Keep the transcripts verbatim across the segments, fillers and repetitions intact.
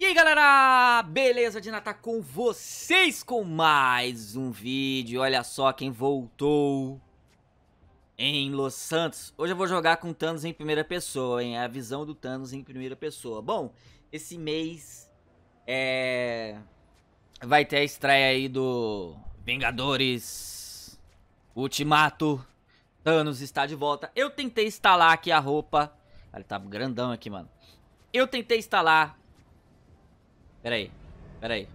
aí galera, beleza? De Nata com vocês com mais um vídeo. Olha só quem voltou em Los Santos. Hoje eu vou jogar com Thanos em primeira pessoa, hein? A visão do Thanos em primeira pessoa. Bom, esse mês é... vai ter a estreia aí do Vingadores Ultimato. Thanos está de volta. Eu tentei instalar aqui a roupa. Ele tá grandão aqui, mano. Eu tentei instalar. Pera aí, pera aí.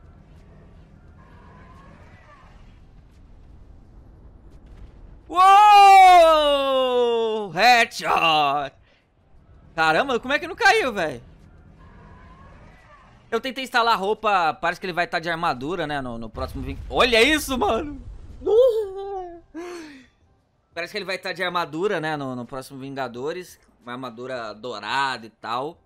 Uou! Headshot! Caramba, como é que não caiu, velho? Eu tentei instalar a roupa, parece que ele vai estar de armadura, né, no, no próximo... Olha isso, mano! Parece que ele vai estar de armadura, né, no, no próximo Vingadores. Uma armadura dourada e tal.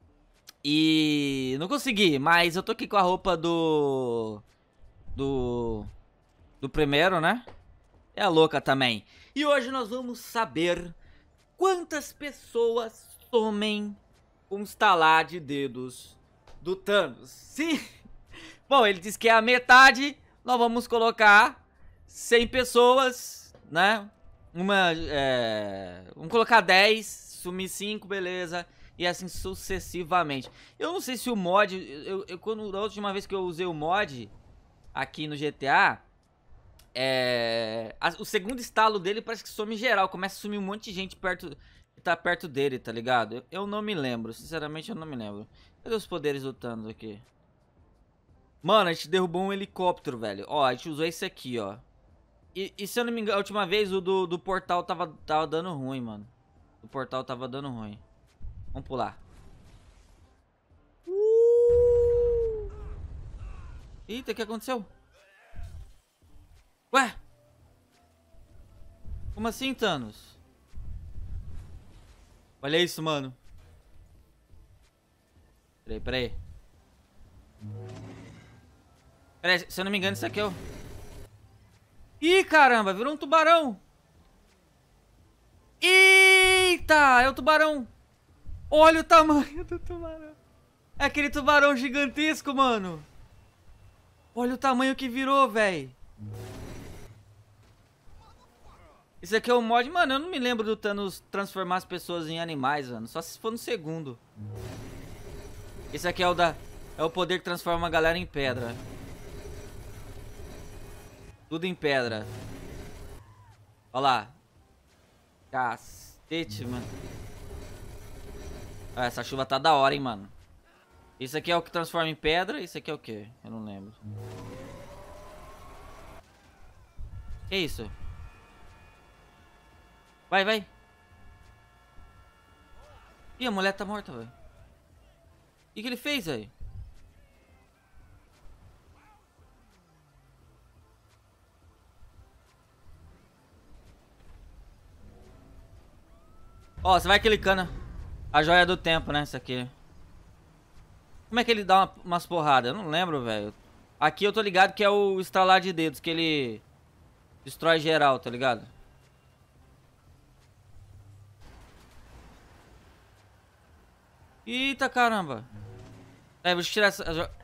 E não consegui, mas eu tô aqui com a roupa do... Do... Do primeiro, né? É a louca também. E hoje nós vamos saber quantas pessoas somem com um estalar de dedos do Thanos. Sim! Bom, ele disse que é a metade. Nós vamos colocar cem pessoas, né? Uma... É... Vamos colocar dez, sumir cinco, beleza. E assim sucessivamente. Eu não sei se o mod... Eu, eu, quando, da última vez que eu usei o mod aqui no G T A... É, a, o segundo estalo dele parece que some geral. Começa a sumir um monte de gente perto, que tá perto dele, tá ligado? Eu, eu não me lembro. Sinceramente eu não me lembro. Cadê os poderes do Thanos aqui? Mano, a gente derrubou um helicóptero, velho. Ó, a gente usou esse aqui, ó. E, e se eu não me engano, a última vez o do, do portal tava, tava dando ruim, mano. O portal tava dando ruim. Vamos pular. Uh! Eita, o que aconteceu? Ué? Como assim, Thanos? Olha isso, mano. Peraí, peraí. Peraí, se eu não me engano, isso aqui é o... Ih, caramba, virou um tubarão. Eita, é o tubarão. Olha o tamanho do tubarão. É aquele tubarão gigantesco, mano. Olha o tamanho que virou, velho. Isso aqui é o mod... Mano, eu não me lembro do Thanos transformar as pessoas em animais, mano. Só se for no segundo. Esse aqui é o da... É o poder que transforma a galera em pedra. Tudo em pedra. Olha lá. Cacete, mano. Ah, essa chuva tá da hora, hein, mano. Isso aqui é o que transforma em pedra. Isso aqui é o quê? Eu não lembro. Que isso? Vai, vai. Ih, a mulher tá morta, velho. O que, que ele fez, velho? Ó, você vai clicando. A joia do tempo, né? Isso aqui. Como é que ele dá uma, umas porradas? Eu não lembro, velho. Aqui eu tô ligado que é o estralar de dedos, que ele destrói geral, tá ligado? Eita, caramba. É, vou tirar essa... Jo...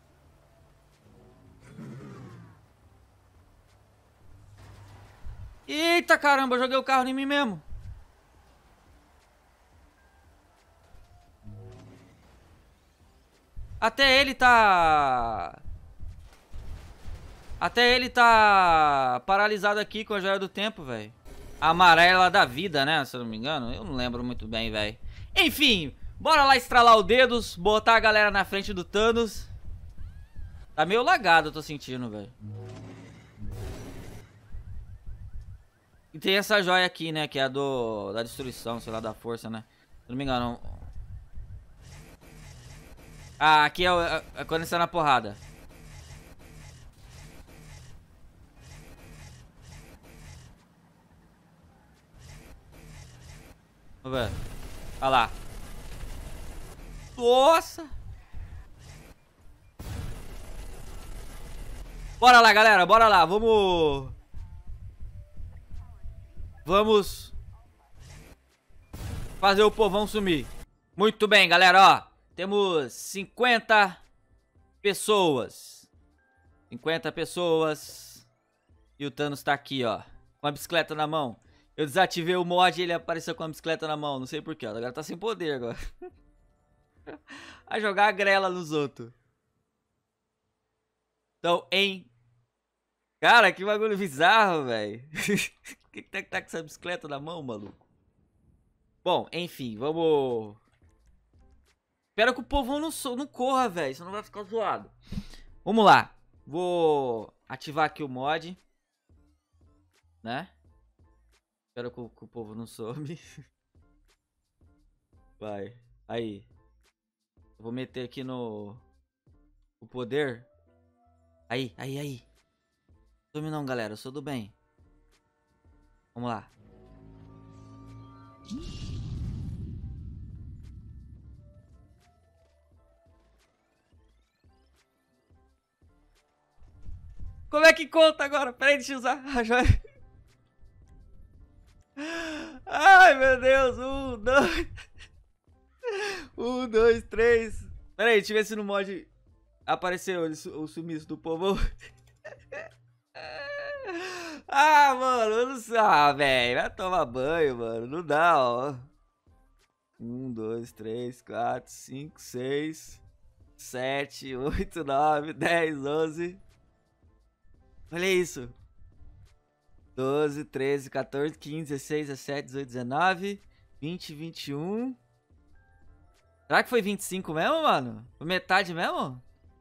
Eita, caramba, eu joguei o carro em mim mesmo. Até ele tá... Até ele tá paralisado aqui com a joia do tempo, velho. A amarela da vida, né? Se eu não me engano. Eu não lembro muito bem, velho. Enfim, bora lá estralar os dedos. Botar a galera na frente do Thanos. Tá meio lagado, eu tô sentindo, velho. E tem essa joia aqui, né? Que é a do... da destruição, sei lá, da força, né? Se não me engano. Ah, aqui é, é, é quando está na porrada. Vamos ver. Olha lá. Nossa. Bora lá, galera. Bora lá. Vamos... Vamos... fazer o povão sumir. Muito bem, galera, ó. Temos cinquenta Pessoas. cinquenta pessoas. E o Thanos tá aqui, ó. Com a bicicleta na mão. Eu desativei o mod e ele apareceu com a bicicleta na mão. Não sei porquê, ó. Agora tá sem poder agora. A jogar a grela nos outros. Então, em... Cara, que bagulho bizarro, velho. Quem que tá, tá com essa bicicleta na mão, maluco? Bom, enfim, vamos... Espero que o povão não, so... não corra, velho. Senão vai ficar zoado. Vamos lá. Vou ativar aqui o mod. Né? Espero que o, que o povo não some. Vai. Aí. Eu vou meter aqui no... O poder. Aí, aí, aí. Some não, galera. Eu sou do bem. Vamos lá. Como é que conta agora? Peraí, deixa eu usar a joia. Ai, meu Deus. Um, dois. Um, dois, três. Peraí, deixa eu ver se no mod apareceu o sumiço do povo. Ah, mano, eu não sei. Ah, velho, vai tomar banho, mano. Não dá, ó. Um, dois, três, quatro, cinco, seis, sete, oito, nove, dez, onze. Olha isso. doze, treze, quatorze, quinze, dezesseis, dezessete, dezoito, dezenove, vinte, vinte e um. Será que foi vinte e cinco mesmo, mano? Foi metade mesmo?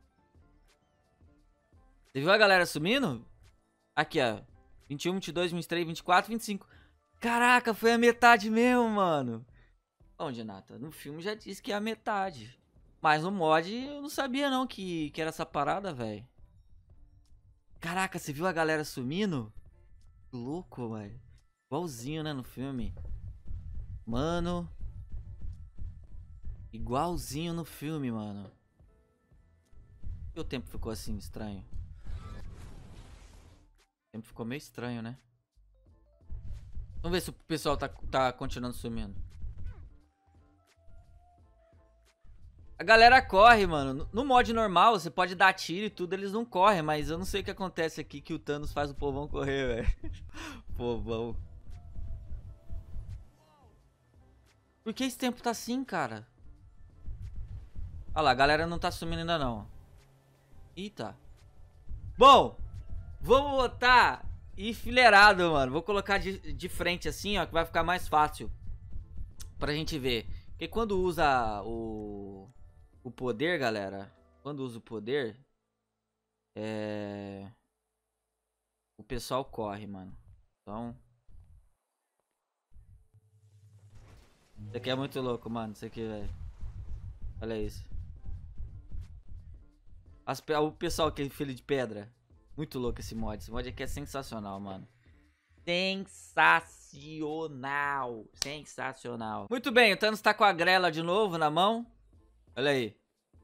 Você viu a galera sumindo? Aqui, ó. vinte e um, vinte e dois, vinte e três, vinte e quatro, vinte e cinco. Caraca, foi a metade mesmo, mano. Onde, Nata? No filme já disse que é a metade. Mas no mod eu não sabia não que, que era essa parada, velho. Caraca, você viu a galera sumindo? Que louco, velho. Igualzinho, né, no filme. Mano. Igualzinho no filme, mano. E o tempo ficou assim, estranho? O tempo ficou meio estranho, né? Vamos ver se o pessoal tá, tá continuando sumindo. A galera corre, mano. No mod normal, você pode dar tiro e tudo, eles não correm. Mas eu não sei o que acontece aqui que o Thanos faz o povão correr, velho. Povão. Por que esse tempo tá assim, cara? Olha lá, a galera não tá sumindo ainda não. Eita. Bom, vamos botar enfileirado, mano. Vou colocar de, de frente assim, ó, que vai ficar mais fácil pra gente ver. Porque quando usa o... O poder, galera, quando usa o poder, é... o pessoal corre, mano. Então... Isso aqui é muito louco, mano. Isso aqui, velho. Olha isso. As, o pessoal que é filho de pedra. Muito louco esse mod. Esse mod aqui é sensacional, mano. Sensacional. Sensacional. Muito bem, o Thanos tá com a grela de novo na mão. Olha aí.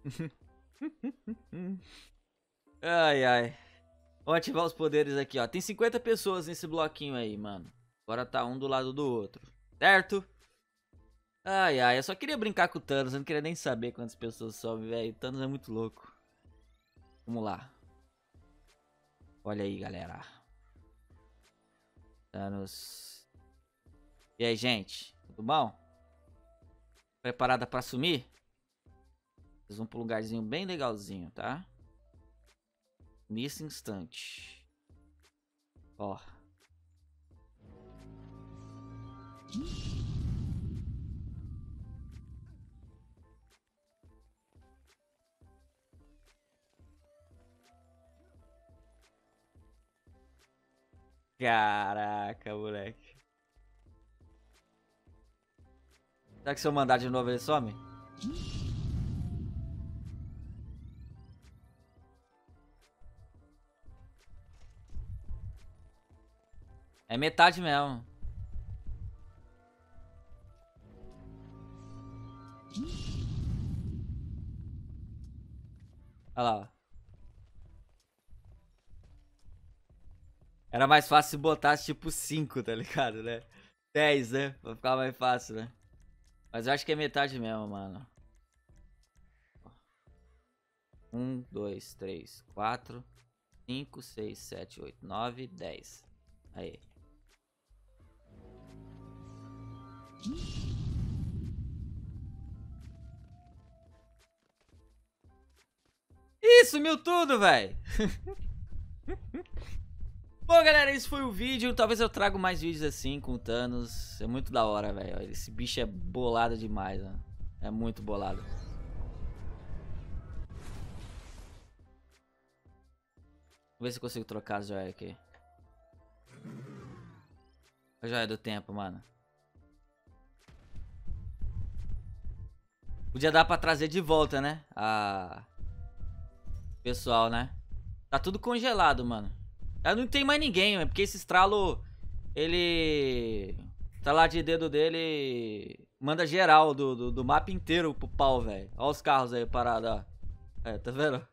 Ai, ai. Vamos ativar os poderes aqui, ó. Tem cinquenta pessoas nesse bloquinho aí, mano. Agora tá um do lado do outro. Certo? Ai, ai. Eu só queria brincar com o Thanos. Eu não queria nem saber quantas pessoas sobem, velho. O Thanos é muito louco. Vamos lá. Olha aí, galera. Thanos. E aí, gente? Tudo bom? Preparada pra sumir? Vocês vão pra um lugarzinho bem legalzinho, tá? Nesse instante. Ó. Caraca, moleque. Será que se eu mandar de novo ele some? É metade mesmo. Olha lá. Era mais fácil se botasse tipo cinco, tá ligado, né? dez, né? Pra ficar mais fácil, né? Mas eu acho que é metade mesmo, mano. um, dois, três, quatro, cinco, seis, sete, oito, nove, dez. Aí. Ih, sumiu tudo, velho. Bom, galera, esse foi o vídeo. Talvez eu traga mais vídeos assim com o Thanos. É muito da hora, velho. Esse bicho é bolado demais, né? É muito bolado. Vou ver se eu consigo trocar as joias aqui. A joia do tempo, mano. Podia dar pra trazer de volta, né? A... Pessoal, né? Tá tudo congelado, mano. Eu não tem mais ninguém, é porque esse estralo... Ele... Estralar de dedo dele... Manda geral do, do, do mapa inteiro pro pau, velho. Olha os carros aí parados, ó. É, tá vendo?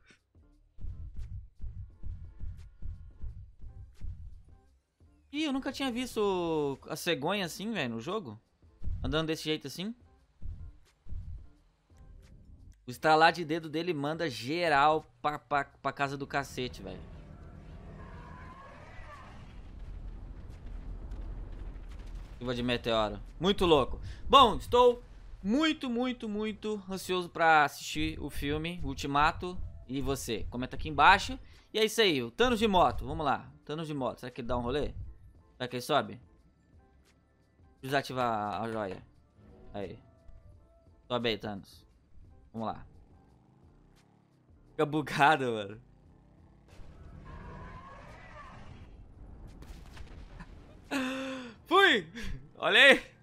Ih, eu nunca tinha visto a cegonha assim, velho, no jogo. Andando desse jeito assim. O estralar de dedo dele manda geral pra, pra, pra casa do cacete, velho. Chuva de meteoro. Muito louco. Bom, estou muito, muito, muito ansioso pra assistir o filme Ultimato. E você? Comenta aqui embaixo. E é isso aí, o Thanos de moto. Vamos lá. Thanos de moto. Será que ele dá um rolê? Será que ele sobe? Desativar a joia. Aí. Sobe aí, Thanos. Vamos lá. Fica bugado, mano. Fui! Olha aí!